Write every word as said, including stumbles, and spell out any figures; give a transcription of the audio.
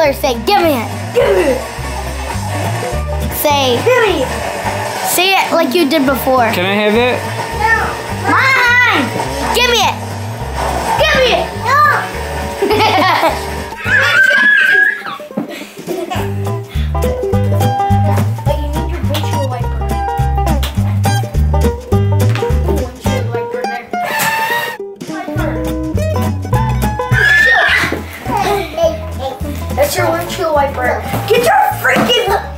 Taylor, say, give me it. Give me it. Say, Give me it. say it like you did before. Can I have it? No. Mine! Give me it. Give me it. No. But you need your windshield wiper. Windshield wiper there. Wiper. That's your windshield wiper. Get your freaking